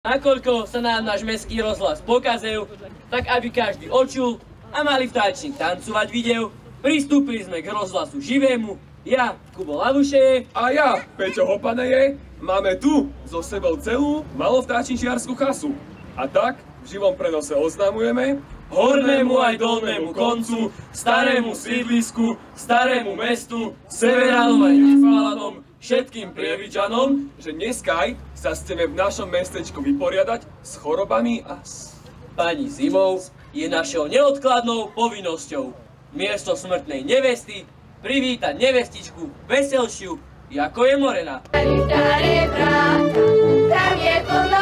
Nakoľko sa nám náš mestský rozhlas pokazil, tak aby každý očul a malý vtáčnik tancovať videl, pristúpili sme k rozhlasu živému, ja, Kubo Lavušeje a ja, Peťo Hopaneje, máme tu so sebou celú malovtáčničiarsku chasu. A tak v živom prenose oznamujeme hornému aj dolnému koncu, starému sídlisku, starému mestu, Severanom aj Nefálanom, všetkým Prievidžanom, že dneskaj sa chceme v našom mestečku vyporiadať s chorobami a pani zimou je našou neodkladnou povinnosťou miesto smrtnej nevesty privítať nevestičku veselšiu, ako je Morena. Tam je plno